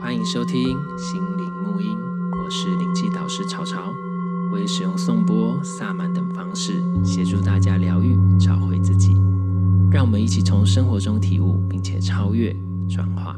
欢迎收听心灵牧音，我是灵气导师潮潮，我也使用颂钵、萨满等方式协助大家疗愈、找回自己。让我们一起从生活中体悟，并且超越、转化。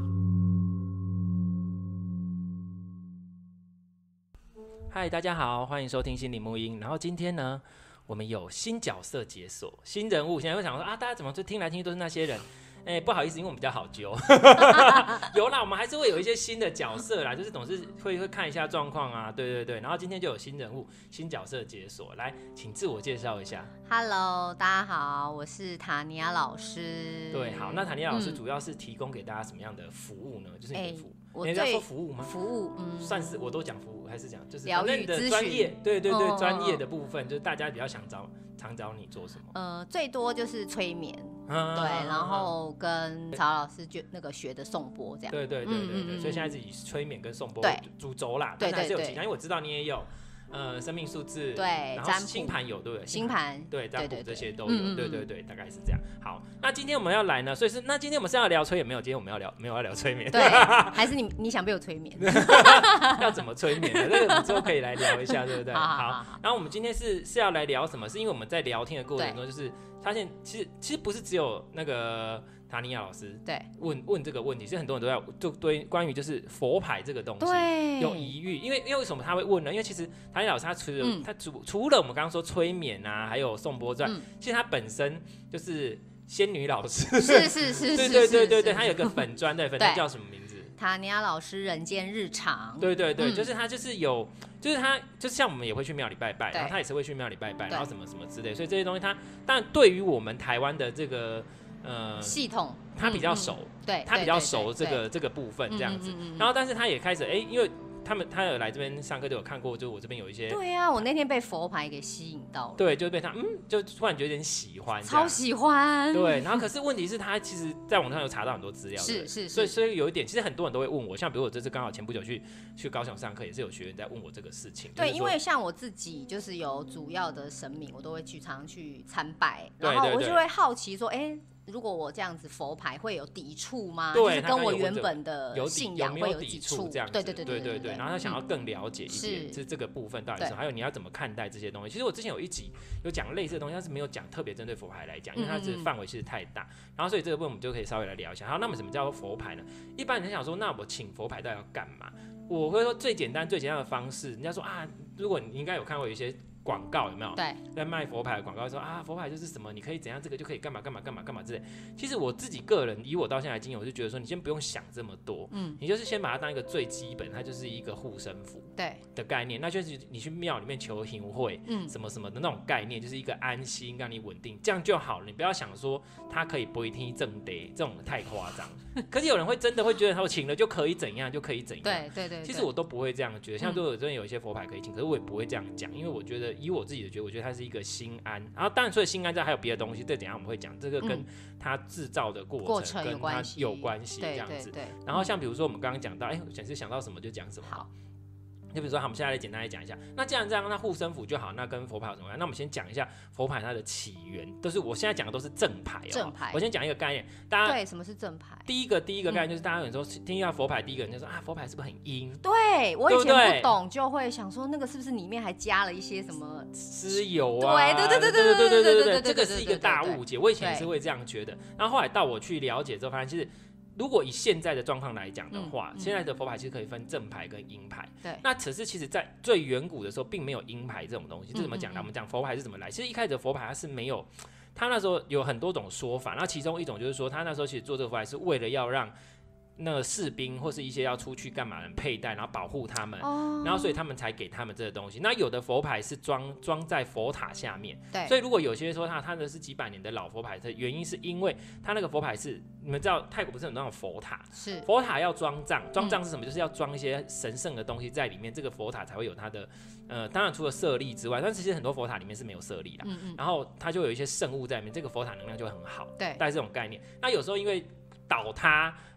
嗨，大家好，欢迎收听心灵牧音。然后今天呢，我们有新角色解锁、新人物。现在会想说啊，大家怎么就听来听去都是那些人？不好意思，因为我们比较好揪。有啦，我们还是会有一些新的角色啦，就是总是会看一下状况啊，对。然后今天就有新人物、新角色解锁，来，请自我介绍一下。 Hello， 大家好，我是塔尼亚老师。 对，好，那塔尼亚老师主要是提供给大家什么样的服务呢？就是你的服务。 我人家说服务吗？ 服务， 算是我都讲服务，还是讲就是疗愈的专业，对，专业的部分，就是大家比较常找你做什么？ 最多就是催眠，对，然后跟曹老师那个学的颂钵这样。 对，所以现在是以催眠跟颂钵主轴啦， 对， 但还是有其他，因为我知道你也有。生命数字， 对， 然后星盘有，对不对？ 星盘， 对，占卜这些都有，对，大概是这样。好，那今天我们要来呢，所以那今天我们是要聊催眠没有？今天我们没有要聊催眠， 对，还是你想被我催眠？ 要怎么催眠呢？这个之后可以来聊一下，对不对？好，然后我们今天是要来聊什么？是因为我们在聊天的过程中，就是发现其实不是只有那个塔尼亚老师问这个问题，是很多人都在对关于就是佛牌这个东西有疑虑，因为为什么他会问呢？因为其实塔尼亚老师他除了我们刚刚说催眠啊，还有颂钵之外，其实他本身就是仙女老师， 是， 对，他有个粉专，对，粉专叫什么名字？ 塔尼亚老师人间日常， 对，就是他就是有，就是他就是像我们也会去庙里拜拜，然后他也是会去庙里拜拜，然后什么什么之类，所以这些东西他当然对于我们台湾的这个系统， 他比较熟， 对， 他比较熟这个部分这样子，然后但是他也开始因为他有来这边上课，就有看过，就我这边有一些。对啊，我那天被佛牌给吸引到了。 对，就被他就突然觉得有点喜欢， 超喜欢。 对，然后可是问题是，他其实在网上有查到很多资料， 是， 所以有一点，其实很多人都会问我，像比如我这次刚好前不久去高雄上课，也是有学员在问我这个事情。 对，因为像我自己就是有主要的神明，我都会常去参拜，然后我就会好奇说，如果我这样子佛牌会有抵触吗？ 对， 就是跟我原本的信仰会有抵触这样子。对，然后他想要更了解一点，是这个部分到底是什么，还有你要怎么看待这些东西。其实我之前有一集有讲类似的东西，但是没有讲特别针对佛牌来讲，因为它是范围其实太大。然后所以这个部分我们就可以稍微来聊一下。好，那么什么叫做佛牌呢？一般人想说，那我请佛牌到底要干嘛？我会说最简单的方式，人家说啊，如果你应该有看过有一些广告有没有？ 对， 在卖佛牌的广告说啊，佛牌就是什么，你可以怎样，这个就可以干嘛之类。其实我自己个人，以我到现在的经验，我就觉得说，你先不用想这么多，你就是先把它当一个最基本，它就是一个护身符的概念。那就是你去庙里面求行会，什么什么的那种概念，就是一个安心，让你稳定，这样就好了。你不要想说它可以不一定正得，这种太夸张。可是有人会真的会觉得他请了就可以怎样，就可以怎样。 对。 其实我都不会这样觉得，像真的有一些佛牌可以请，可是我也不会这样讲，因为我觉得。以我自己的觉得，我觉得它是一个心安，然后当然除了心安之外，还有别的东西，这等一下我们会讲，这个跟它制造的过程跟它有关系，这样子。然后像比如说我们刚刚讲到，想到什么就讲什么。好。就比如说，我们现在来简单来讲一下。那既然这样，那护身符就好，那跟佛牌有什么关系？那我们先讲一下佛牌它的起源，我现在讲的都是正牌哦。 正牌。 我先讲一个概念，大家对什么是正牌？ 第一个概念就是大家有时候听到佛牌，第一个人就说啊，佛牌是不是很阴？ 对，我以前不懂，就会想说那个是不是里面还加了一些什么尸油啊？ 对， 这个是一个大误解。我以前也是会这样觉得，然后后来到我去了解之后，发现其实。如果以现在的状况来讲的话，现在的佛牌其实可以分正牌跟阴牌。 对， 那可是其实，在最远古的时候，并没有阴牌这种东西。这怎么讲呢？我们讲佛牌是怎么来？其实一开始的佛牌它是没有，它那时候有很多种说法。那其中一种就是说，他那时候其实做这个佛牌是为了要让那个士兵或是一些要出去干嘛的人佩戴，然后保护他们，然后所以他们才给他们这个东西。那有的佛牌是装在佛塔下面， 对， 所以如果有些说它的是几百年的老佛牌，的原因是因为它那个佛牌是你们知道泰国不是有那种佛塔， 是佛塔要装藏是什么？就是要装一些神圣的东西在里面，这个佛塔才会有它的当然除了舍利之外，但其实很多佛塔里面是没有舍利啦，然后它就有一些圣物在里面，这个佛塔能量就会很好， 对， 带这种概念。那有时候因为倒塌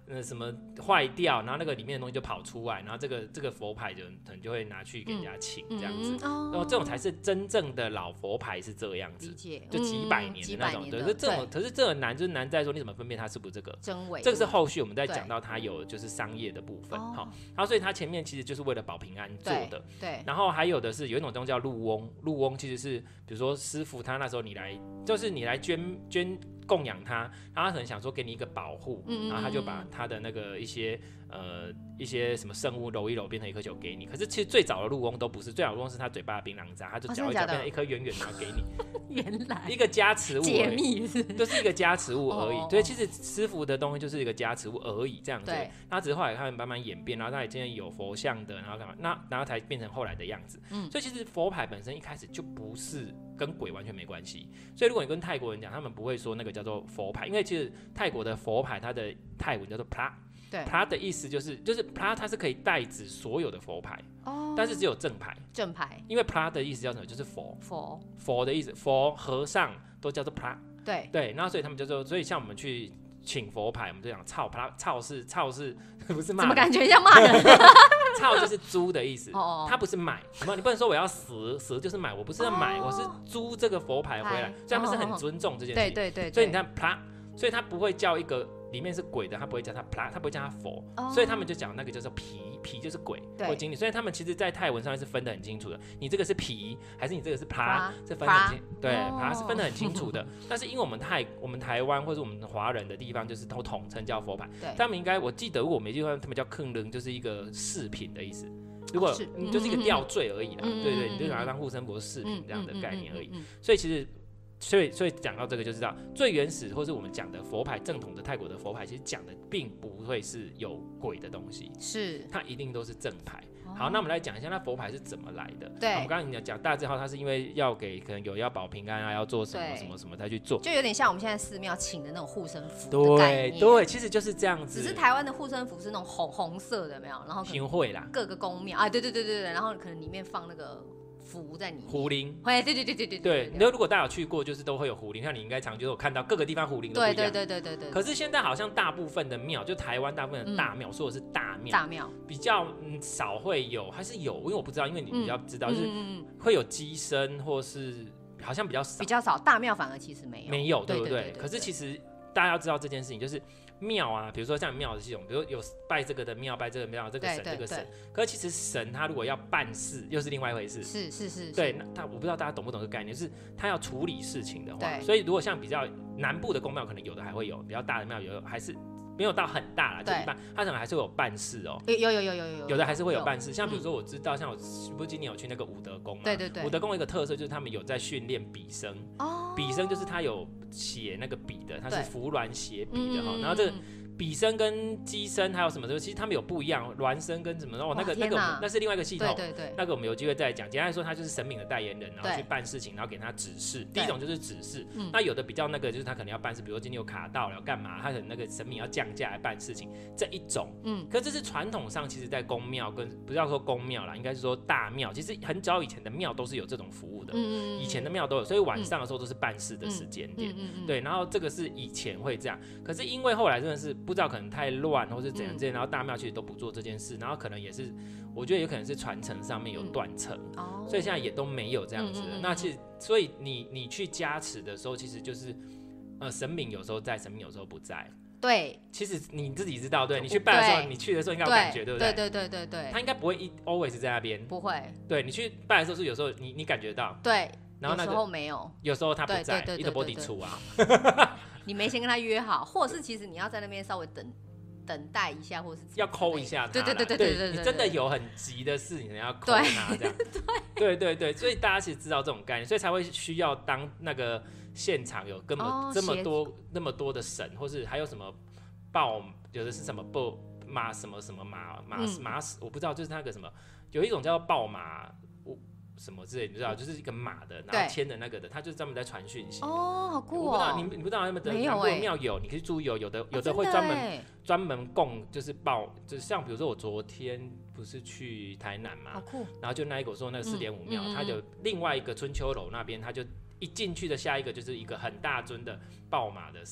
什么坏掉，然后那个里面的东西就跑出来，然后这个佛牌可能就会拿去给人家请这样子，然后这种才是真正的老佛牌是这个样子，就几百年的那种。对，可是这个难就是难在说你怎么分辨它是不是这个真伪。 这个是后续我们在讲到它有就是商业的部分，好，然后所以它前面其实就是为了保平安做的。 对。 然后还有的是有一种东西叫祿翁，祿翁其实是比如说师傅他那时候你来捐供养他，然后他可能想说给你一个保护，然后他就把他的那个一些什么圣物揉一揉变成一颗球给你。可是其实最早的祿翁都不是，最早的祿翁是他嘴巴的槟榔渣，他就嚼一嚼变成一颗圆圆的给你。 原来一个加持物而已， 解密就是一个加持物而已。所以其实师傅的东西就是一个加持物而已，这样子。他只是后来他们慢慢演变，然后他也今天有佛像的，然后干嘛？然后才变成后来的样子。所以其实佛牌本身一开始就不是跟鬼完全没关系。所以如果你跟泰国人讲，他们不会说那个叫做佛牌，因为其实泰国的佛牌它的泰文叫做 pra。pra 的意思就是 pra 它是可以代指所有的佛牌，但是只有正牌。因为 pra 的意思叫什么？就是佛的意思，佛和尚都叫做 pra。对，然后所以他们就说，所以像我们去请佛牌，我们就讲操 pra， 操是不是骂人？怎么感觉像骂人？ 操就是租的意思，它不是买。你不能说我要死就是买，我不是要买，我是租这个佛牌回来，所以他们是很尊重这件事情。对，所以你看 pra， 所以他不会叫一个里面是鬼的，他不会叫他 pra， 他不会叫他佛，所以他们就讲那个叫做皮就是鬼或精灵，所以他们其实在泰文上面是分得很清楚的，你这个是皮还是你这个是 pra， 是分得很清，对 pra 是分得很清楚的。但是因为我们台湾或者我们华人的地方就是都统称叫佛牌，他们应该我记得如果我没记错，他们叫坑人，就是一个饰品的意思。如果你就是一个吊坠而已啦，对，你就把它当护身符饰品这样的概念而已。所以其实。所以讲到这个就知道，最原始或是我们讲的佛牌，正统的泰国的佛牌，其实讲的并不会是有鬼的东西， 是它一定都是正牌。好，那我们来讲一下那佛牌是怎么来的。 对， 我们刚刚讲大字号，它是因为要给可能有要保平安啊，要做什么什么什么才去做， 就有点像我们现在寺庙请的那种护身符的概念。 对，其实就是这样子。 只是台湾的护身符是那种红色的，没有，然后行会啦， 各个宫庙啊，对，然后可能里面放那个。符在里面， 壶铃， 对， 如果大家有去过，就是都会有壶铃，像你应该常就有看到各个地方壶铃都不一样， 对。 可是现在好像大部分的庙，就台湾大部分的大庙，说的是大庙，比较少会有，还是有，因为我不知道，因为你比较知道，就是会有乩身或是好像比较少， 大庙反而其实没有， 对不对？可是其实大家要知道这件事情，就是。庙啊，比如说像庙的系统，比如有拜这个的庙，拜这个庙，这个神这个神。可是其实神他如果要办事，又是另外一回事。 是。 对，我不知道大家懂不懂这个概念，就是他要处理事情的话，所以如果像比较南部的宫庙，可能有的还会有比较大的庙，有还是没有到很大啦，就一般，他可能还是会有办事哦。有的还是会有办事，像比如说我知道，像我不是今年有去那个武德宫嘛， 对。 武德宫有一个特色就是他们有在训练笔生，笔生就是他有写那个笔的，他是服鸾写笔的哈，然后这个。笔生跟机生还有什么的，其实他们有不一样，孪生跟什么那个那是另外一个系统， 对， 那个我们有机会再讲。简单来说，他就是神明的代言人，然后去办事情，然后给他指示。第一种就是指示，那有的比较那个就是他可能要办事，比如说今天有卡到了要干嘛，他可能那个神明要降价来办事情，这一种。可这是传统上，其实在宫庙跟不要说宫庙啦，应该是说大庙，其实很早以前的庙都是有这种服务的，以前的庙都有，所以晚上的时候都是办事的时间点，对。然后这个是以前会这样，可是因为后来真的是不知道可能太乱或是怎样这样，然后大庙其实都不做这件事，然后可能也是我觉得有可能是传承上面有断层，所以现在也都没有这样子的。那其实所以你去加持的时候，其实就是神明有时候在，神明有时候不在。 对， 其实你自己知道，对你去拜的时候，你去的时候应该有感觉，对不对？对， 他应该不会always 在那边， 不会。 对你去拜的时候是有时候你感觉到， 对， 然后有时候没有， 有时候他不在，一直不抵触啊。 你没先跟他约好，或者是其实你要在那边稍微等待一下，或是要call一下他。 对， 你真的有很急的事，你要call他这样。对，所以大家其实知道这种概念，所以才会需要当那个现场有这么多的神，或是还有什么有的是什么马什么什么马，我不知道，就是那个什么，有一种叫报马。什么之类，你知道，就是一个马的，然后牵的那个的，他就是专门在传讯息。 好酷我不知道你不知道他们的南部庙有，你可以注意有的会专门供，就是就是像比如说我昨天不是去台南嘛， 好酷。 然后就那一个我说那个4.5庙，它有另外一个春秋楼那边，它就一进去的下一个就是一个很大尊的报马的神，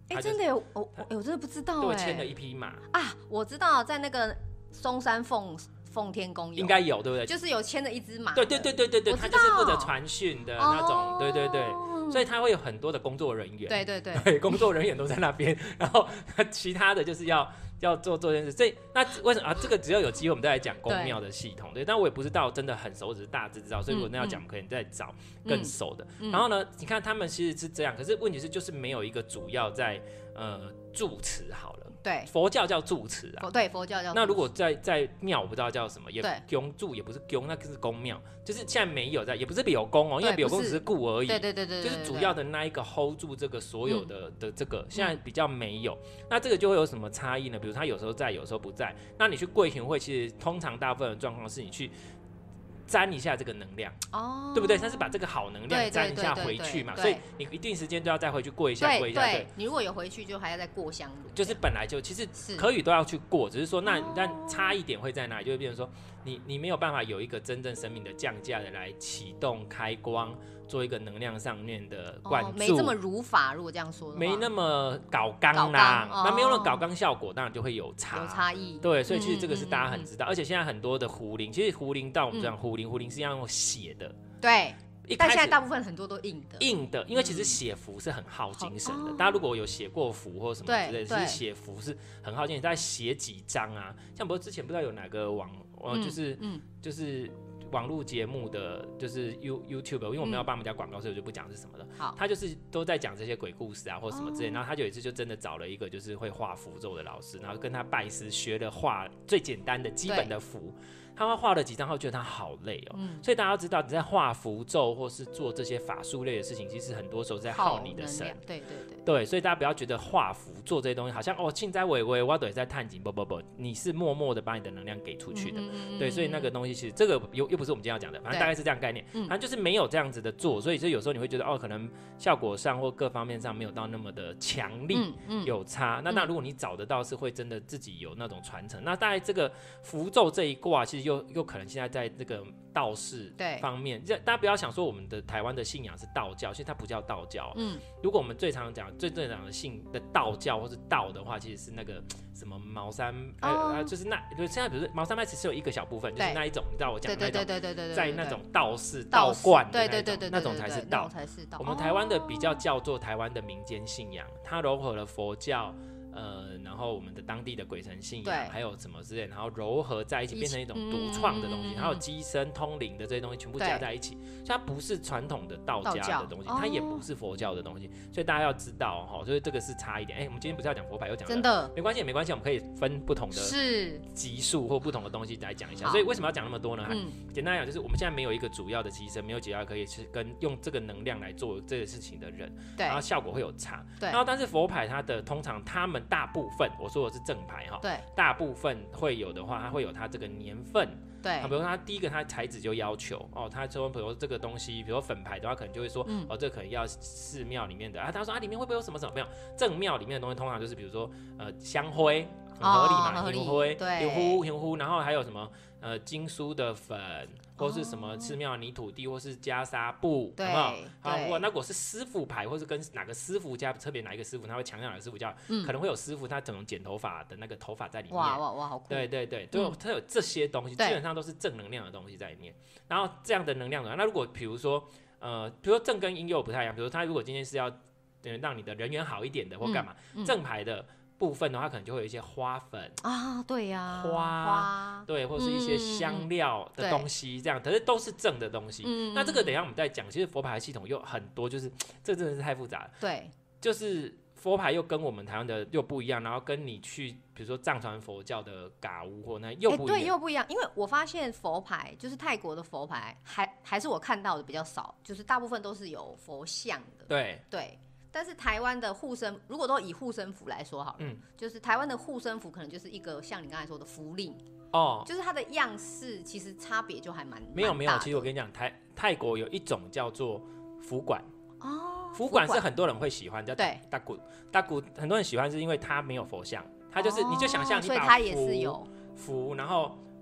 真的有我真的不知道对，牵了一匹马啊，我知道在那个松山奉天宫应该有，对不对？ 就是有牵着一只马， 对，他就是负责传讯的那种，对，所以他会有很多的工作人员，对，工作人员都在那边，然后其他的就是要做这件事。所以那为什么这个只要有机会我们再来讲宫庙的系统，对，但我也不知道真的很熟，只是大致知道，所以如果那要讲，我们可能再找更熟的。然后呢，你看他们其实是这样，可是问题是就是没有一个主要在住持好了。 对， 佛教叫住持啊， 对，佛教叫。 那如果在庙，我不知道叫什么，也宫住也不是宫，那个是宫庙，就是现在没有在，也不是柳宫哦，因为柳宫只是顾而已， 对， 就是主要的那一个 hold 住这个所有的这个，现在比较没有，那这个就会有什么差异呢？比如他有时候在，有时候不在，那你去贵行会，其实通常大部分的状况是你去沾一下这个能量，对不对？他是把这个好能量沾一下回去嘛，所以你一定时间都要再回去过一下， 对，你如果有回去，就还要再过香炉， 就是本来就其实可以都要去过，只是说但差一点会在哪里，就会变成说你没有办法有一个真正生命的降价的来启动开光，做一个能量上面的灌注， 没这么如法，如果这样说的话， 没那么搞刚啦，那没有那么搞刚效果，当然就会有差异。 对，所以其实这个是大家很知道，而且现在很多的壶铃，其实壶铃到我们讲壶铃是要用写的， 对。但现在大部分很多都硬的， 因为其实写符是很耗精神的。大家如果有写过符或什么之类的，其实写符是很耗精神。大概写几张啊？像不是之前不知道有哪个就是网络节目的，就是 YouTube， 因为我们要帮他们家广告，所以我就不讲是什么了。他就是都在讲这些鬼故事啊或什么之类。然后他有一次就真的找了一个就是会画符咒的老师，然后跟他拜师学了画最简单的基本的符。他画了几张后，觉得他好累哦，所以大家要知道，你在画符咒或是做这些法术类的事情，其实很多时候在耗你的神。对，所以大家不要觉得画符做这些东西好像庆灾伟伟，我等在探景，不，你是默默的把你的能量给出去的。对，所以那个东西其实这个又不是我们今天要讲的，反正大概是这样概念。反正就是没有这样子的做，所以有时候你会觉得可能效果上或各方面上没有到那么的强力，有差。那如果你找得到，是会真的自己有那种传承。那大概这个符咒这一卦，其实又可能现在在这个道士方面，大家不要想说我们的台湾的信仰是道教，其实它不叫道教。如果我们最常讲信的道教或是道的话，其实是那个什么茅山，就是现在比如说茅山派只是有一个小部分，就是那一种，你知道我讲的那种，在那种道士道观的那种才是道。我们台湾的比较叫做台湾的民间信仰，它融合了佛教。然后我们的当地的鬼神信仰，还有什么之类，然后糅合在一起，变成一种独创的东西，还有机身通灵的这些东西全部加在一起，所以它不是传统的道家的东西，它也不是佛教的东西，所以大家要知道哈，所以这个是差一点。我们今天不是要讲佛牌，又讲真的没关系，我们可以分不同的级数或不同的东西来讲一下。所以为什么要讲那么多呢？简单来讲，就是我们现在没有一个主要的机身，没有主要可以去跟用这个能量来做这个事情的人，然后效果会有差。然后但是佛牌它的通常他们大部分，我说的是正牌哈，大部分会有的话，它会有它这个年份。对，比如说它第一个它材质就要求他说比如说这个东西，比如说粉牌的话，可能就会说这可能要寺庙里面的他说里面会不会有什么没有？正庙里面的东西通常就是比如说香灰很合理嘛，牛灰、牛灰，然后还有什么经书的粉，或是什么寺庙泥土地，或是袈裟布，有没有？好，那如果是师傅牌，或是跟哪个师傅家，特别哪一个师傅，他会强调哪个师傅家，可能会有师傅他整种剪头发的那个头发在里面。哇，好酷！对，他有这些东西，基本上都是正能量的东西在里面。然后这样的能量的话，那如果比如说正跟阴又不太一样，比如说他如果今天是要让你的人缘好一点的，或干嘛，正牌的部分的话，可能就会有一些花粉啊，对呀，花，对，或是一些香料的东西，这样，可是都是正的东西。那这个等一下我们再讲。其实佛牌系统又很多，就是这真的是太复杂了。对，就是佛牌又跟我们台湾的又不一样，然后跟你去比如说藏传佛教的嘎屋或那又不一样，对，又不一样。因为我发现佛牌就是泰国的佛牌，还是我看到的比较少，就是大部分都是有佛像的。对。但是台湾的护身，如果都以护身符来说好了，就是台湾的护身符可能就是一个像你刚才说的符令就是它的样式其实差别就还蛮没有。其实我跟你讲，泰国有一种叫做符管符管是很多人会喜欢，叫大鼓，很多人喜欢是因为它没有佛像，它就是你就想象你把符，然后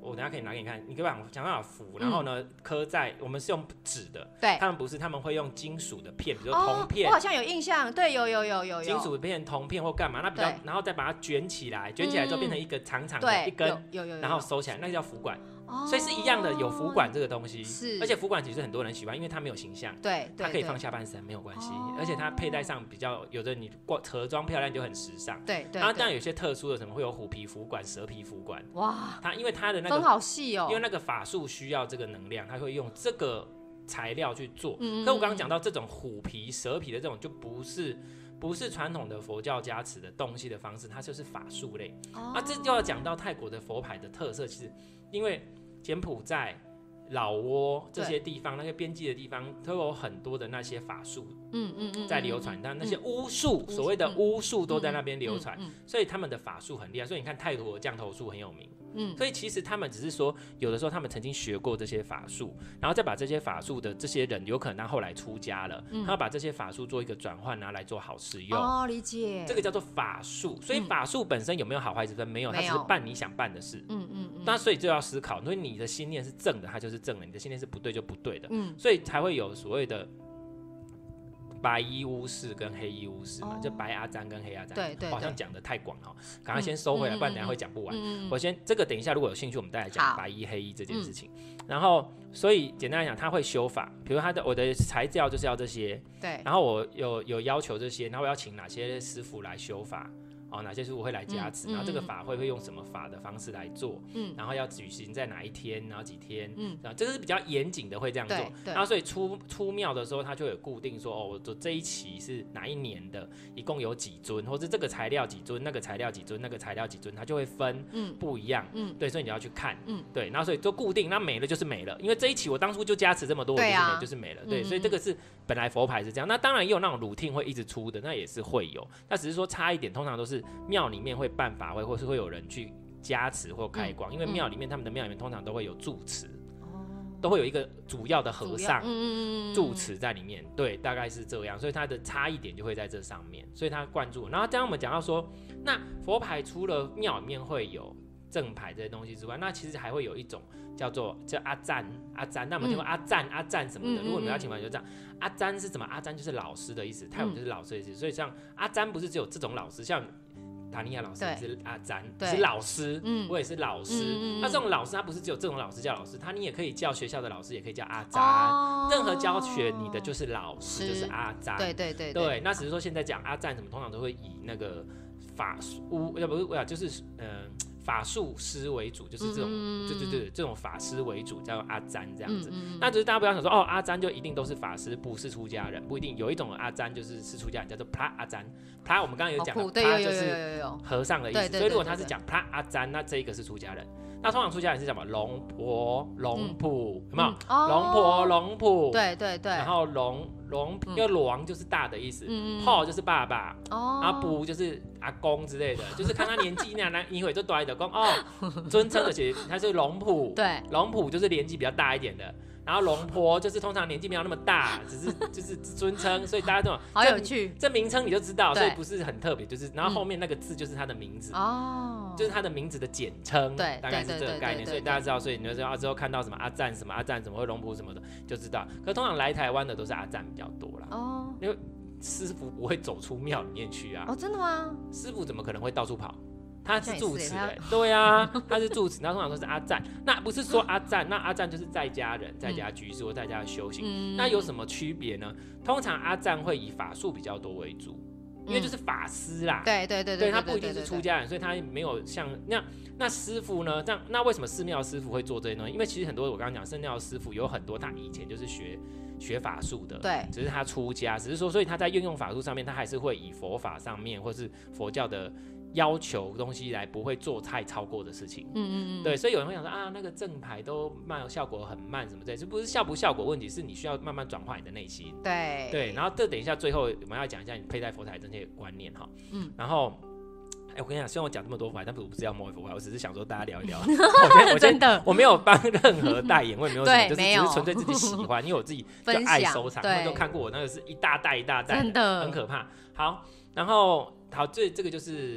我等一下可以拿给你看，你可以想办法浮，然后呢刻在我们是用纸的， 对， 他们不是，他们会用金属的片，比如说铜片， 我好像有印象，对，有金属片、铜片或干嘛，那比较，然后再把它卷起来，卷起来之后变成一个长长的一根，然后收起来，那个叫浮管。所以是一样的，有浮管这个东西， 是， 而且浮管其实很多人喜欢，因为它没有形象， 对， 它可以放下半身没有关系，而且它佩戴上比较有的你盒装漂亮就很时尚， 对， 然后当然有些特殊的什么会有虎皮浮管、蛇皮浮管，哇，它因为它的那个分好细哦， 因为那个法术需要这个能量，它会用这个材料去做。可我刚刚讲到这种虎皮、蛇皮的这种就不是传统的佛教加持的东西的方式，它就是法术类。那这就要讲到泰国的佛牌的特色，其实因为柬埔寨、老挝这些地方，那些边际的地方都有很多的那些法术，在流传，但那些巫术，所谓的巫术都在那边流传，所以他们的法术很厉害。所以你看泰国的降头术很有名。所以其实他们只是说，有的时候他们曾经学过这些法术，然后再把这些法术的这些人，有可能他后来出家了，他要把这些法术做一个转换，拿来做好事用。 哦，理解。 这个叫做法术。所以法术本身有没有好坏之分？没有，它只是办你想办的事。那所以就要思考，所以你的心念是正的，它就是正的；你的心念是不对就不对的。所以才会有所谓的白衣巫师跟黑衣巫师嘛，就白阿詹跟黑阿詹，好像讲的太广了，赶快先收回来，不然等一下会讲不完。我先这个等一下，如果有兴趣，我们再来讲白衣黑衣这件事情。然后，所以简单来讲，他会修法，比如我的材料就是要这些， 对， 然后我有要求这些，然后我要请哪些师傅来修法。哪些师傅会来加持，然后这个法会用什么法的方式来做，然后要举行在哪一天，然后几天，这个是比较严谨的，会这样做。然后所以出庙的时候，他就有固定说，我这一期是哪一年的，一共有几尊，或者这个材料几尊，那个材料几尊，那个材料几尊，它就会分不一样。对，所以你要去看，对，然后所以就固定，那没了就是没了，因为这一期我当初就加持这么多，就是没了，对，所以这个是本来佛牌是这样。那当然也有那种routine会一直出的，那也是会有，那只是说差一点，通常都是庙里面会办法会，或是会有人去加持或开光，因为庙里面他们的庙里面通常都会有住持，都会有一个主要的和尚住持在里面，对，大概是这样，所以它的差异点就会在这上面，所以它灌注。然后刚刚我们讲到说，那佛牌除了庙里面会有正牌这些东西之外，那其实还会有一种叫阿赞，那我们听过阿赞什么的。如果你们要请牌就这样，阿赞是什么？阿赞就是老师的意思，泰文就是老师的意思。所以像阿赞不是只有这种老师，像塔尼亚老师也是阿赞，是老师，我也是老师。那这种老师他不是只有这种老师叫老师，你也可以叫学校的老师，也可以叫阿赞。任何教学你的就是老师，就是阿赞。对，那只是说现在讲阿赞什么，通常都会以那个法术，就是法术师为主，就是这种，这种法师为主，叫阿詹这样子。那只是大家不要想说，阿詹就一定都是法师，不是出家人，不一定。有一种阿詹就是出家人，叫做普拉阿詹。普拉我们刚刚有讲，普拉就是和尚的意思。所以如果他是讲普拉阿詹，那这一个是出家人。那通常出家人是什么？龙婆、龙普，有没有？龙婆、龙普， 对。 然后因为龙就是大的意思，婆就是爸爸，然后普就是阿公之类的，就是看他年纪那一会就多一点讲尊称的其实他是龙普，对，龙普就是年纪比较大一点的。然后龙婆就是通常年纪没有那么大，只是就是尊称，所以大家都好有趣， 这名称你就知道，所以不是很特别，就是然后后面那个字就是他的名字，就是他的名字的简称，对，大概是这个概念，所以大家知道，所以你就知道之后看到什么阿赞什么或龙婆什么的就知道。可是通常来台湾的都是阿赞比较多啦，因为师傅不会走出庙里面去啊。 真的吗？ 师傅怎么可能会到处跑？他是住持对啊，他是住持，然后通常都是阿赞。那不是说阿赞，那阿赞就是在家人、在家居士或在家修行。那有什么区别呢？通常阿赞会以法术比较多为主，因为就是法师啦。对，他不一定是出家人，所以他没有像那师傅呢？那为什么寺庙师傅会做这些东西？因为其实很多我刚刚讲寺庙师傅有很多，他以前就是学法术的，对，只是他出家，只是说，所以他在运用法术上面，他还是会以佛法上面或是佛教的要求东西来，不会做太超过的事情。对，所以有人会想说那个正牌都效果很慢什么的，这不是效不效果问题，是你需要慢慢转化你的内心。对，然后这等一下最后我们要讲一下你佩戴佛牌这些观念哈。然后。我跟你讲，虽然我讲这么多佛牌，但我不是要摸佛牌，我只是想说大家聊一聊。我没有帮任何代言，我也没有什么，就是只是纯粹自己喜欢，因为我自己就爱收藏，他们都看过我那个是一大袋一大袋的，很可怕。好，然后这个就是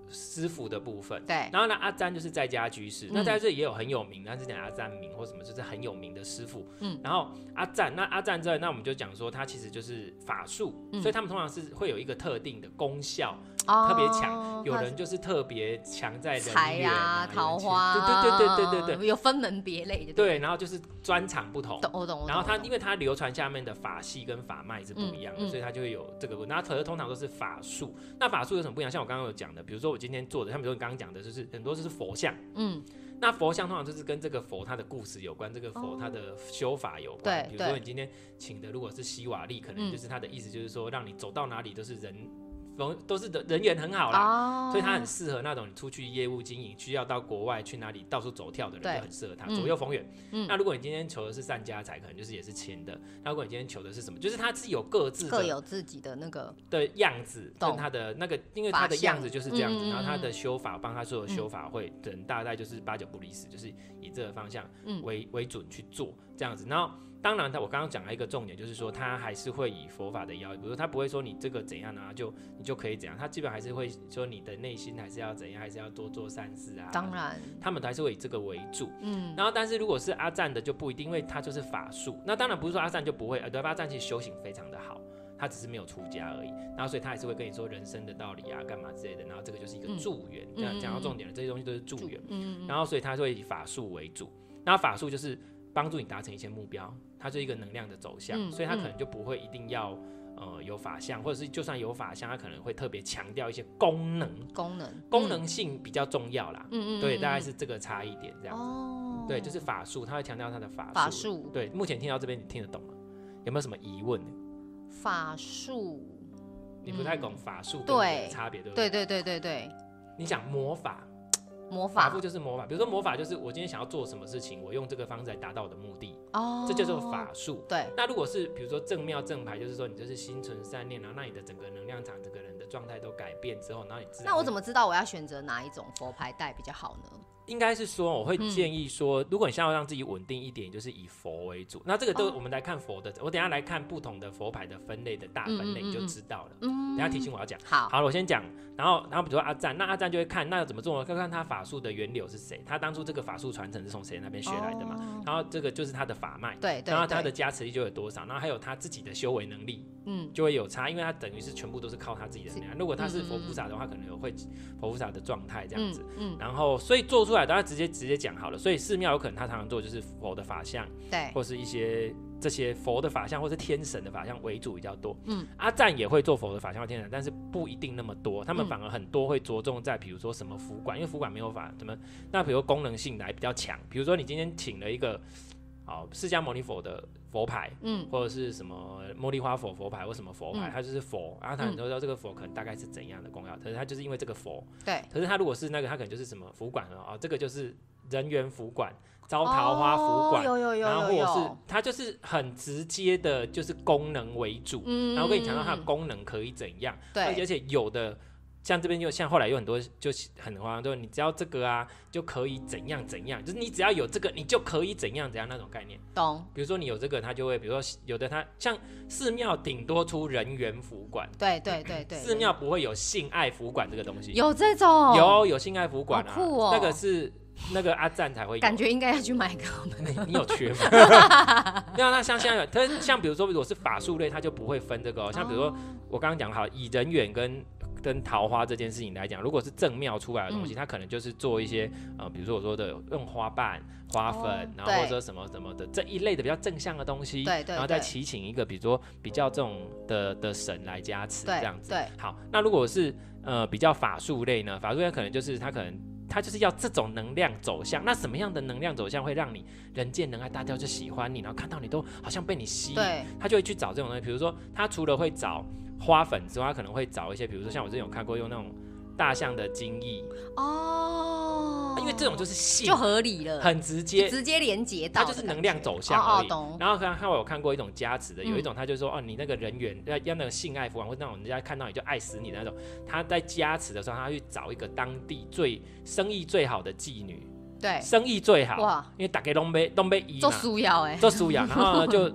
师傅的部分。 对。 然后呢，阿占就是在家居士，那在这里也有很有名，但是讲阿占明或什么，就是很有名的师傅。然后阿占之外，那我们就讲说他其实就是法术，所以他们通常是会有一个特定的功效。特别强，有人就是特别强在人缘啊、 桃花，对，有分门别类的。 对，然后就是专长不同。 我懂。 然后因为他流传下面的法系跟法脉是不一样的，所以他就会有这个。那通常都是法术。那法术有什么不一样？像我刚刚有讲的，比如说我今天做的，像比如说你刚刚讲的，就是很多就是佛像。那佛像通常就是跟这个佛他的故事有关，这个佛他的修法有关。比如说你今天请的如果是西瓦利，可能就是他的意思就是说，让你走到哪里都是人缘很好啦，所以他很适合那种出去业务经营，需要到国外去哪里到处走跳的人，就很适合他，左右逢源。那如果你今天求的是善家财，可能就是也是钱的。那如果你今天求的是什么，就是他是有各有自己的那个的样子，跟他的那个，因为他的样子就是这样子，然后他的修法帮他所有修法会，大概就是8、9不离10，就是以这个方向为准去做这样子，然后。当然，我刚刚讲了一个重点，就是说他还是会以佛法的要求，比如说他不会说你这个怎样啊，你就可以怎样，他基本还是会说你的内心还是要怎样，还是要多做善事啊。 当然， 他们还是会以这个为主。然后但是如果是阿占的就不一定，因为他就是法术。那当然不是说阿占就不会，对，阿占其实修行非常的好，他只是没有出家而已。然后所以他还是会跟你说人生的道理啊，干嘛之类的。然后这个就是一个助缘，讲到重点了，这些东西都是助缘。然后所以他会以法术为主。那法术就是帮助你达成一些目标，它就是一个能量的走向，所以它可能就不会一定要有法相，或者是就算有法相，它可能会特别强调一些功能性比较重要啦。对，大概是这个差异点这样子。对，就是法术，它会强调它的法术。对，目前听到这边你听得懂吗？有没有什么疑问？ 法术， 你不太懂法术的差别，对不对？对。 你讲魔法术就是魔法，比如说魔法就是我今天想要做什么事情，我用这个方式来达到我的目的，这叫做法术。 对。 那如果是比如说正庙正牌，就是说你就是心存善念，然后让你的整个能量场、整个人的状态都改变之后，然后你自然。 那我怎么知道我要选择哪一种佛牌带比较好呢？ 应该是说，我会建议说，如果你想要让自己稳定一点，就是以佛为主。那这个都我们来看佛的，我等一下来看不同的佛牌的分类的大分类，你就知道了。等一下提醒我要讲。好了，我先讲。然后比如说阿占，那阿占就会看那要怎么做，看看他法术的源流是谁，他当初这个法术传承是从谁那边学来的嘛？然后这个就是他的法脉， 对， 然后他的加持力就有多少，然后还有他自己的修为能力，就会有差，因为他等于是全部都是靠他自己的能量。如果他是佛菩萨的话，可能有会佛菩萨的状态这样子。然后所以做出来的他直接讲好了，所以寺庙有可能他常常做就是佛的法相， 对， 或是一些这些佛的法相或是天神的法相为主比较多。阿占也会做佛的法相或天神，但是不一定那么多，他们反而很多会着重在比如说什么福管，因为福管没有法怎么，那比如功能性来比较强，比如说你今天请了一个释迦牟尼佛的佛牌，或者是什么茉莉花佛佛牌或什么佛牌，它就是佛，然后他很多知道这个佛可能大概是怎样的功效，可是它就是因为这个佛， 对， 可是它如果是那个，它可能就是什么福管这个就是人缘福管。招桃花福管，然后或者是它就是很直接的，就是功能为主，然后跟你强调它的功能可以怎样，而且有的像这边像后来有很多就很慌，就是你只要这个啊就可以怎样怎样，就是你只要有这个你就可以怎样怎样那种概念。懂。比如说你有这个，它就会，比如说有的它像寺庙顶多出人缘福管，对，寺庙不会有性爱福管这个东西。有这种？有性爱福管啊，好酷哦，那个是。那个阿占才会有，感觉应该要去买个。你有缺吗？没有，那像现在有，但是像比如说，如果是法术类，它就不会分这个。像比如说，我刚刚讲好，以人缘跟桃花这件事情来讲，如果是正庙出来的东西，它可能就是做一些比如说我说的用花瓣、花粉，然后或者什么什么的这一类的比较正向的东西，然后再祈请一个比如说比较这种的神来加持，这样子。好，那如果是比较法术类呢？法术类可能就是他就是要这种能量走向，那什么样的能量走向会让你人见人爱，大家就喜欢你，然后看到你都好像被你吸引，他就会去找这种东西。比如说，他除了会找花粉之外，他可能会找一些，比如说像我之前有看过用那种大象的精液因为这种就是性就合理了，很直接连接到，它就是能量走向而已。然后刚我有看过一种加持的，有一种他就说你那个人缘要那个性爱福管，或者那种人家看到你就爱死你的那种，他在加持的时候，他去找一个当地生意最好的妓女。对，生意最好哇，因为大家都被移嘛，做输药然后呢就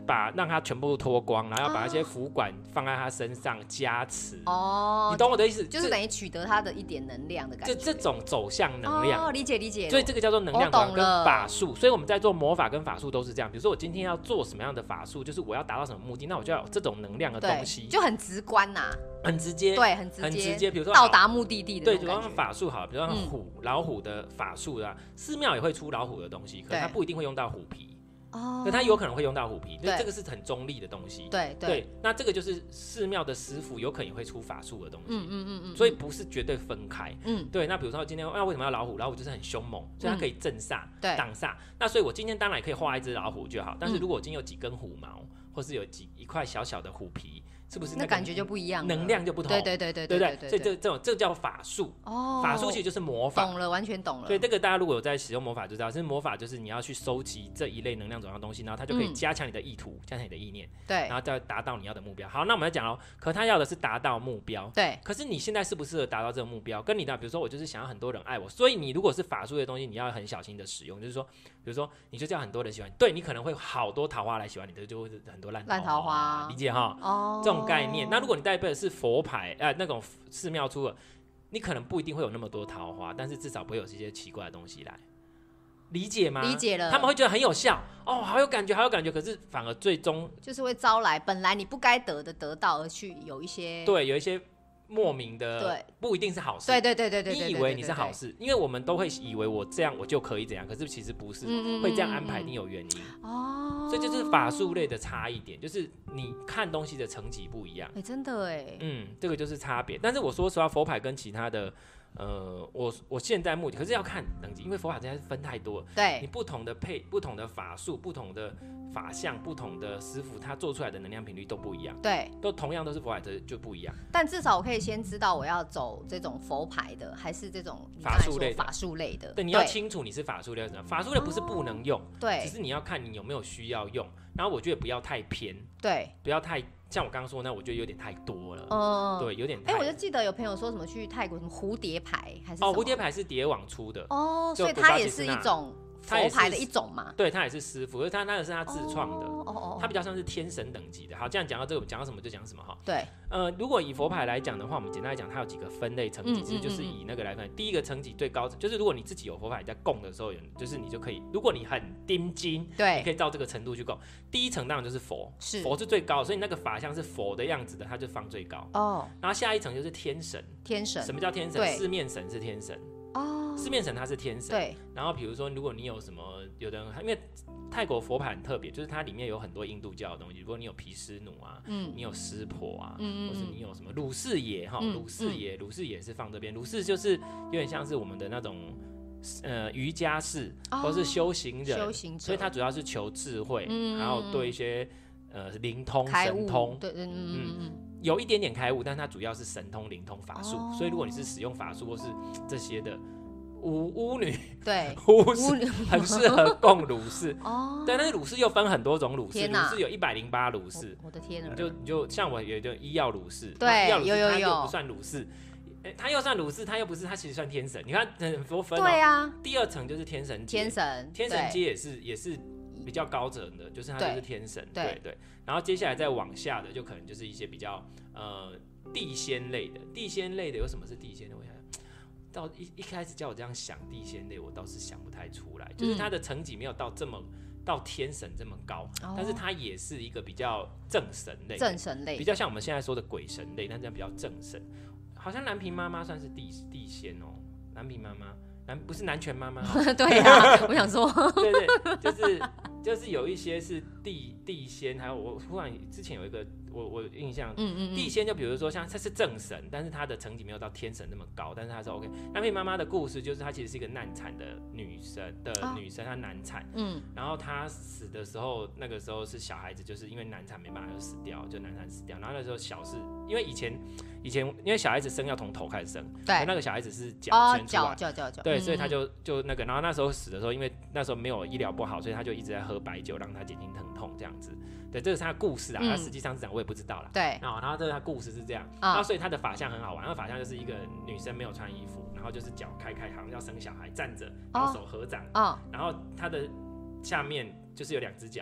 让它全部脱光，然后要把那些符管放在他身上加持。 哦， 你懂我的意思？ 就是等于取得他的一点能量的感觉。 这种走向能量。 理解。 所以这个叫做能量转跟法术。所以我们在做魔法跟法术都是这样。比如说我今天要做什么样的法术，就是我要达到什么目的，那我就要有这种能量的东西， 就很直观呐， 很直接， 对，很直接。 比如说到达目的地的对，比如说法术好了，比如说老虎的法术啊，寺庙也会出老虎的东西，可是它不一定会用到虎皮。可它有可能会用到虎皮，这个是很中立的东西。对，那这个就是寺庙的师傅有可能也会出法术的东西。所以不是绝对分开。对，那比如说今天为什么要老虎？老虎就是很凶猛，所以它可以镇煞、挡煞。那所以我今天当然也可以画一只老虎就好，但是如果我今天有几根虎毛，或是有一块小小的虎皮，是不是那感觉就不一样了， 能量就不同。对，所以这叫法术。法术其实就是魔法。 懂了，完全懂了。 所以这个大家如果有在使用魔法就知道，是魔法就是你要去收集这一类能量走向的东西，然后它就可以加强你的意图，加强你的意念， 对， 然后再达到你要的目标。好，那我们来讲可他要的是达到目标， 对。 可是你现在适不适合达到这个目标？跟你的，比如说我就是想要很多人爱我，所以你如果是法术的东西，你要很小心的使用，就是说，比如说你就是要很多人喜欢，对你可能会好多桃花来喜欢你，这就会很多烂桃花，理解哈？这种概念。那如果你带备的是佛牌，那种寺庙出的，你可能不一定会有那么多桃花，但是至少不会有这些奇怪的东西来，理解吗？ 理解了。 他们会觉得很有效，好有感觉，好有感觉，可是反而最终就是会招来本来你不该得的得到，而去有一些莫名的，对，不一定是好事。 对， 你以为你是好事，因为我们都会以为我这样我就可以怎样，可是其实不是，会这样安排一定有原因。所以就是法术类的差异点，就是你看东西的层级不一样。 真的哎， 这个就是差别。但是我说实话，佛牌跟其他的。我现在目的可是要看等级，因为佛法真的是分太多了。 对， 你不同的法术、不同的法相、不同的师傅，他做出来的能量频率都不一样。 对， 都同样都是佛牌，就不一样。 但至少我可以先知道我要走这种佛牌的，还是这种法术类的。对，你要清楚你是法术类的，法术类不是不能用， 对， 只是你要看你有没有需要用。然后我觉得不要太偏， 对， 不要太。像我刚刚说那我觉得有点太多了，对，有点太。 我就记得有朋友说什么去泰国什么蝴蝶牌还是蝴蝶牌是蝶网出的， 所以它也是一种佛牌的一种嘛。 对，他也是师傅，他那个是他自创的，他比较像是天神等级的。好，这样讲到这个，讲到什么就讲什么哈。 对， 如果以佛牌来讲的话，我们简单来讲，它有几个分类层级，其实就是以那个来分。第一个层级最高，就是如果你自己有佛牌在供的时候，就是你就可以，如果你很盯紧， 对， 你可以照这个程度去供。第一层当然就是佛，佛是最高的，所以你那个法相是佛的样子的，它就放最高。然后下一层就是天神，什么叫天神？四面神是天神。四面神它是天神， 对。 然后比如说，如果你有什么，有的人因为泰国佛牌很特别，就是它里面有很多印度教的东西。如果你有毗湿奴啊，你有湿婆啊，或是你有什么鲁士爷哈，鲁士爷是放这边。鲁士就是有点像是我们的那种瑜伽士，或是修行人，所以它主要是求智慧，然后对一些灵通、神通， 对， 有一点点开悟，但它主要是神通、灵通、法术。所以如果你是使用法术或是这些的巫女， 对， 巫女很适合供鲁士。对，但是鲁士又分很多种鲁士，鲁士有108鲁士。 我的天啊！ 你就像我有医药鲁士， 对，有， 它又不算鲁士。他又算鲁士，他又不是，他其实算天神。你看很多分。 对啊。 第二层就是天神阶，天神阶也是比较高层的，就是他就是天神，对。然后接下来再往下的，就可能就是一些比较地仙类的。地仙类的有什么是地仙的？我想到一开始叫我这样想地仙类，我倒是想不太出来，就是它的层级没有到天神这么高，但是它也是一个比较正神类，比较像我们现在说的鬼神类，但这样比较正神。好像南屏妈妈算是地仙哦，南屏妈妈，不是南拳妈妈。 对啊，我想说， 对，就是有一些是地仙，还有我忽然之前有一个我印象，地仙就比如说像它是正神，但是它的层级没有到天神那么高，但是它是 OK。南屏妈妈的故事就是她其实是一个难产的女生，她难产，然后她死的时候，那个时候是小孩子，就是因为难产没办法就死掉，就难产死掉。然后那时候小是因为以前因为小孩子生要从头开始生，对，那个小孩子是脚生出来，脚，对，所以他就那个，然后那时候死的时候，因为那时候没有医疗不好，所以他就一直在喝白酒，让他减轻疼痛这样子。对，这是他的故事啊，他实际上是这样，我也不知道啦。 对， 然后这是他故事是这样，然后所以他的法相很好玩，他的法相就是一个女生没有穿衣服，然后就是脚开，好像要生小孩，站着，然后手合掌，然后他的下面就是有2只脚，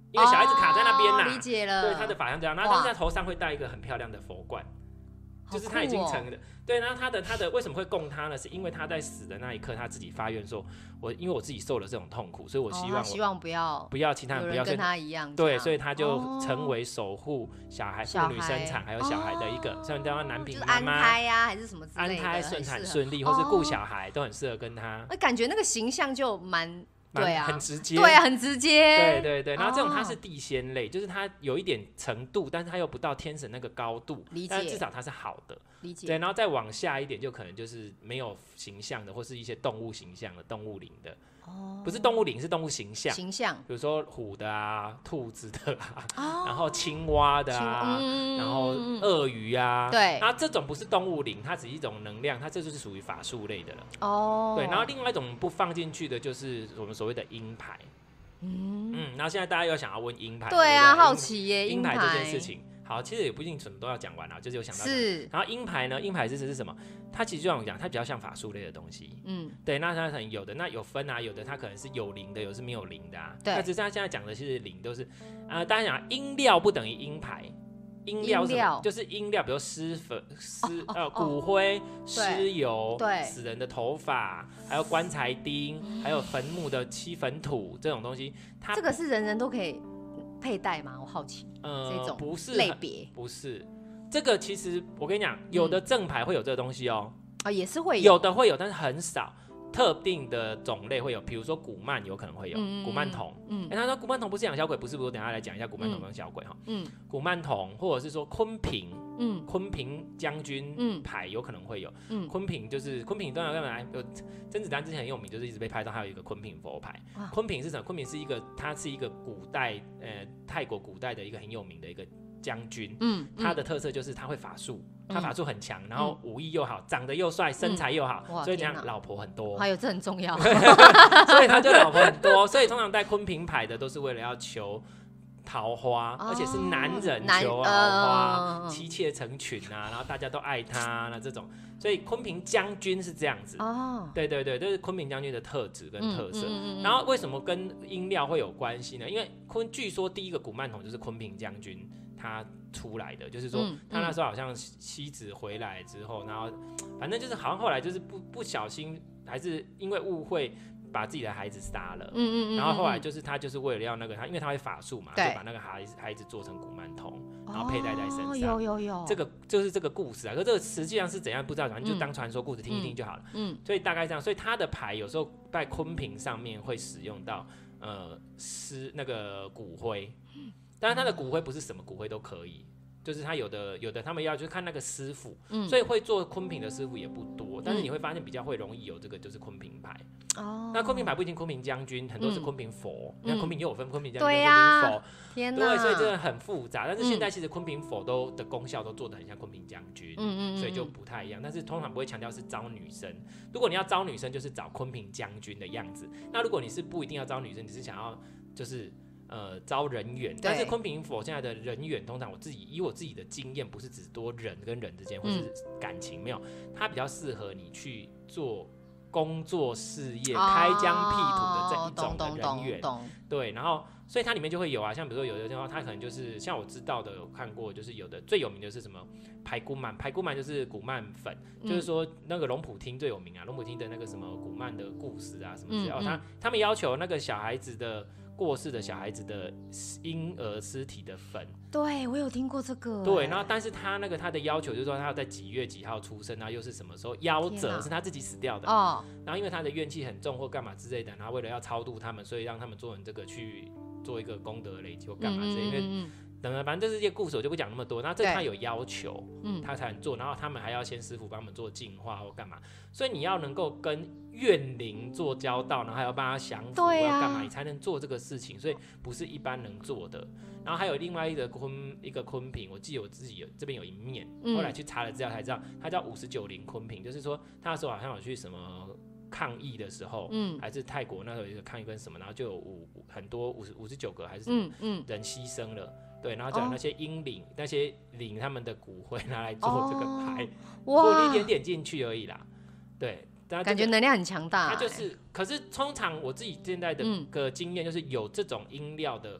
因为小孩子卡在那边啦， 理解了。 对，他的法像这样，然后但是他头上会戴一个很漂亮的佛冠，就是他已经成了。对，然后他的为什么会供他呢？是因为他在死的那一刻，他自己发愿说，因为我自己受了这种痛苦，所以我希望不要其他人不要跟他一样。 对，所以他就成为守护小孩、妇女生产还有小孩的一个，像叫男品妈妈、 安胎呀，还是什么之类的， 安胎顺产顺利，或是顾小孩都很适合跟他。 感觉那个形象就蛮。对啊， 很直接， 对啊，很直接， 对，然后这种它是地仙类，就是它有一点程度，但是它又不到天神那个高度，但是至少它是好的， 理解。 对，然后再往下一点，就可能就是没有形象的，或是一些动物形象的动物灵的。不是动物灵，是动物形象，比如说虎的啊、兔子的啊，然后青蛙的啊，然后鳄鱼啊， 对， 然后这种不是动物灵，它只是一种能量，它这就是属于法术类的了。对，然后另外一种不放进去的就是我们所谓的鹰牌。然后现在大家又想要问鹰牌， 对啊，好奇耶， 鹰牌这件事情。好，其实也不一定什么都要讲完啊，就是有想到。是。然后鹰牌呢？鹰牌是什么？它其实就像我讲，它比较像法术类的东西。对，那它可能有的，那有分啊，有的它可能是有灵的，有的是没有灵的啊。对。那只是它现在讲的是灵，都是大家讲音料不等于鹰牌，音料是什么？就是音料，比如施粉、骨灰、尸油、死人的头发，还有棺材钉，还有坟墓的漆粉土这种东西。 这个是人人都可以佩戴吗？我好奇。这种不是类别， 不是这个。其实我跟你讲，有的正牌会有这个东西哦， 也是会有， 有的会有，但是很少。特定的种类会有，比如说古曼有可能会有古曼童。他说古曼童不是养小鬼，不是，我等一下来讲一下古曼童跟小鬼哈。古曼童或者是说昆平，昆平将军牌有可能会有。昆平就是昆平，当然来有甄子丹之前很有名，就是一直被拍到，还有一个昆平佛牌。昆平是什么？昆平是它是一个古代泰国古代的一个很有名的一个将军。他的特色就是他会法术。他法术很强，然后武艺又好，长得又帅，身材又好，所以这样老婆很多。 还有这很重要， 所以他就老婆很多。所以通常带昆平牌的都是为了要求桃花，而且是男人求桃花，妻妾成群啊，然后大家都爱他那这种。所以昆平将军是这样子。对，这是昆平将军的特质跟特色。然后为什么跟音料会有关系呢？因为据说第一个古曼童就是昆平将军他出来的，就是说他那时候好像妻子回来之后，然后反正就是好像后来就是不小心，还是因为误会把自己的孩子杀了。然后后来就是他就是为了要那个他，因为他会法术嘛，就把那个孩子做成古曼童，然后佩戴在身上。有，这个就是这个故事啊。可是这个实际上是怎样不知道，反正就当传说故事听一听就好了。所以大概这样，所以他的牌有时候在昆平上面会使用到那个骨灰。当然，他的骨灰不是什么骨灰都可以，就是他有的他们要去看那个师傅，所以会做昆平的师傅也不多。但是你会发现比较会容易有这个就是昆平牌。那昆平牌不一定昆平将军，很多是昆平佛。你看昆平又有分昆平将军、昆平佛， 天哪！ 对，所以真的很复杂。但是现在其实昆平佛的功效都做得很像昆平将军，所以就不太一样。但是通常不会强调是招女生。如果你要招女生，就是找昆平将军的样子。那如果你是不一定要招女生，你是想要就是招人缘，但是昆平佛现在的人缘，通常以我自己的经验，不是只多人跟人之间，或是感情，没有，它比较适合你去做工作事业、开疆辟土的这一种的人缘。对，然后所以它里面就会有啊，像比如说有的地方，它可能就是像我知道的，有看过，就是有的最有名的是什么排骨曼就是古曼粉，就是说那个龙普厅最有名啊，龙普厅的那个什么古曼的故事啊什么之类的，他们要求那个小孩子的。过世的小孩子的婴儿尸体的粉， 对我有听过这个。 对，然后但是他的要求就是说他要在几月几号出生，然后又是什么时候夭折，是他自己死掉的。然后因为他的怨气很重或干嘛之类的，然后为了要超度他们，所以让他们做成这个去做一个功德累积或干嘛之类的。因为反正这是一些故事，我就不讲那么多。然后这他有要求，他才能做，然后他们还要先师傅帮他们做净化或干嘛，所以你要能够跟怨灵做交道，然后还要帮他降服，要干嘛，你才能做这个事情，所以不是一般能做的。然后还有另外一个昆平，我记得我自己这边有一面，后来去查了资料才知道，它叫59灵昆平，就是说他那时候好像有去什么抗议的时候，还是泰国那时候有一个抗议跟什么，然后就有很多59个还是什么人牺牲了。对，然后讲那些阴灵，那些灵他们的骨灰拿来做这个牌，做一点点进去而已啦。对， 感觉能量很强大。 它就是，可是通常我自己现在的经验就是有这种音料的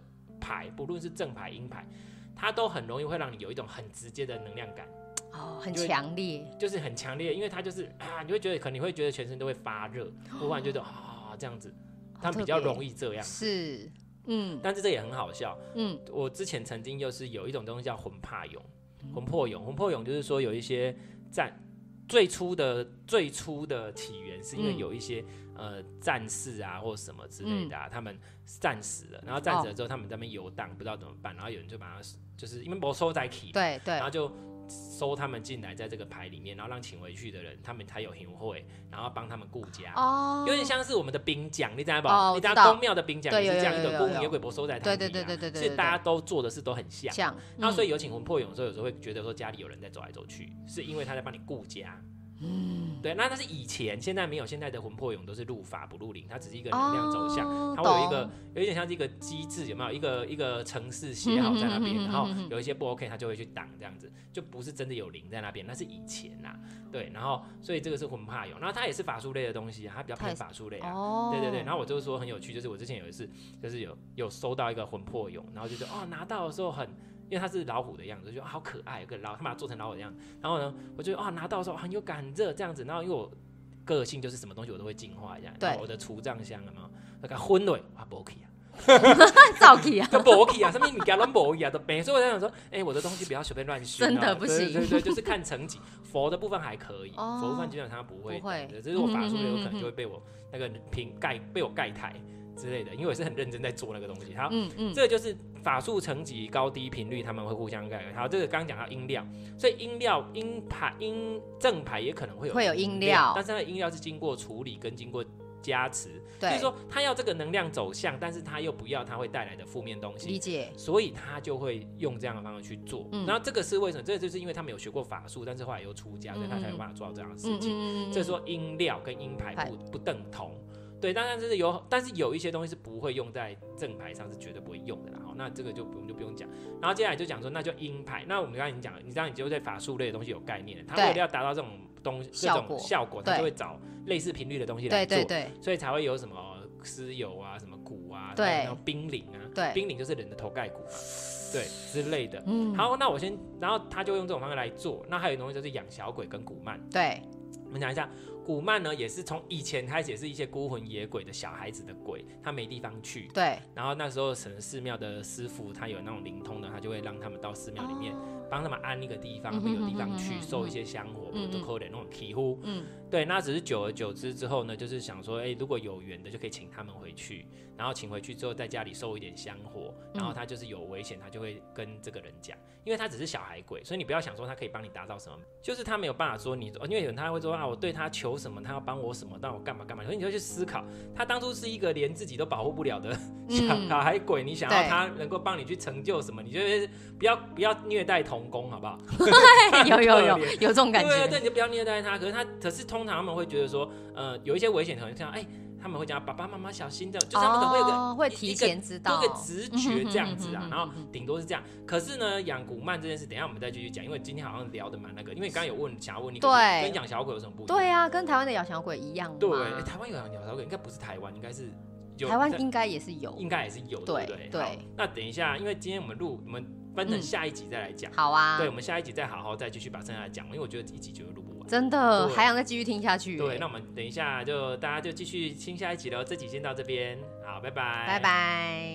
牌，不论是正牌、阴牌，它都很容易会让你有一种很直接的能量感。 很强烈， 就是很强烈，因为它就是你会觉得可能你会觉得全身都会发热，忽然觉得这样子，他们比较容易这样。 是， 但是这也很好笑。我之前曾经就是有一种东西叫魂魄俑，魂魄俑就是说有一些最初的起源是因为有一些战士啊或什么之类的他们战死了，然后战死了之后他们在那边游荡，不知道怎么办，然后有人就把他就是因为没收在起， 对， 然后就收他们进来，在这个牌里面，然后让请回去的人，他们才有行会，然后帮他们顾家，有点像是我们的兵将，你知道不？你知道宫庙的兵将也是这样一个孤魂野鬼收在他们里，对，所以大家都做的事都很像。然后所以有请魂魄俑的时候，有时候会觉得说家里有人在走来走去，是因为他在帮你顾家。对，那是以前，现在没有，现在的魂魄俑都是入法不入灵，它只是一个能量走向，它会有一点像是一个机制，有没有一个程式写好在那边，然后有一些不 OK，它就会去挡这样子，就不是真的有灵在那边，那是以前呐。对，然后所以这个是魂魄俑，然后它也是法术类的东西，它比较偏法术类啊。对，然后我就说很有趣，就是我之前有一次就是有收到一个魂魄俑，然后就觉得拿到的时候因为它是老虎的样子，就觉得好可爱，有个他把它做成老虎的样子。然后呢，我就拿到的时候很有感，很热这样子。然后因为我个性就是什么东西我都会净化一下。对。我的除障香有没有？那个昏了，不 OK 啊。 造起啊！ 都不 OK 啊，上面物件都不一样，都变。所以我在想说，我的东西不要随便乱熏。 真的不行。 对，就是看层级。佛的部分还可以，佛部分基本上不会。只是我法术有可能就会被我那个被我盖台。之类的，因为我是很认真在做那个东西。好，这个就是法术层级高低频率，他们会互相盖。好，这个刚刚讲到音料，所以音料正牌也可能会有音料，但是它的音料是经过处理跟经过加持，就是说他要这个能量走向，但是他又不要它会带来的负面东西， 理解， 所以他就会用这样的方式去做。然后这个是为什么？这就是因为他们有学过法术，但是后来又出家，所以他才有办法做到这样的事情。这是说音料跟音牌不等同。对，但是有一些东西是不会用在正牌上，是绝对不会用的啦。好，那这个就不用讲。然后接下来就讲说，那就阴牌。那我们刚才已经讲了，你这样你就对法术类的东西有概念了。它为了要达到这种效果，它就会找类似频率的东西来做。对，所以才会有什么尸油啊、什么骨啊，然后冰灵啊，冰灵就是人的头盖骨嘛，对之类的。好，那然后他就用这种方式来做。那还有一种东西就是养小鬼跟古曼。对，我们讲一下。古曼呢，也是从以前开始，也是一些孤魂野鬼的小孩子的鬼，他没地方去。对。然后那时候可能寺庙的师傅，他有那种灵通的，他就会让他们到寺庙里面帮他们安一个地方，他们有地方去受一些香火，都可能那种祈福。对。那只是久而久之之后呢，就是想说，如果有缘的就可以请他们回去，然后请回去之后在家里受一点香火，然后他就是有危险，他就会跟这个人讲，因为他只是小孩鬼，所以你不要想说他可以帮你达到什么，就是他没有办法说你，因为有人他会说我对他求什么，他要帮我什么，但我干嘛，所以你就去思考，他当初是一个连自己都保护不了的小孩鬼，你想要他能够帮你去成就什么，你就不要虐待童工，好不好？有这种感觉。对，你就不要虐待他。可是通常他们会觉得说，有一些危险可能像他们会讲爸爸妈妈小心的，就是他们可能会提前知道， 有个直觉这样子啊，然后顶多是这样。可是呢，养古曼这件事，等一下我们再继续讲，因为今天好像聊的蛮那个，因为刚刚有想要问你，跟养小鬼有什么不一样？对啊，跟台湾的养小鬼一样吗？ 对，台湾有养小鬼，应该不是台湾，应该是台湾应该也是有， 应该也是有，对不对？对。那等一下，因为今天我们分成下一集再来讲。好啊。对，我们下一集再好好再继续把剩下的讲，因为我觉得一集就录不完。 真的，还想再继续听下去。 对，那我们等一下大家就继续听下一集了。这集先到这边，好，拜拜， 拜拜。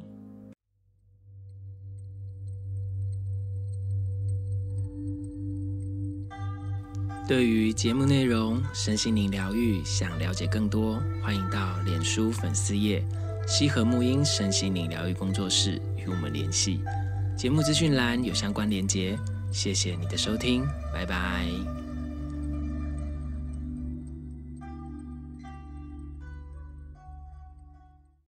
对于节目内容、身心灵疗愈，想了解更多，欢迎到脸书粉丝页西和沐音身心灵疗愈工作室与我们联系。节目资讯栏有相关连结。谢谢你的收听，拜拜。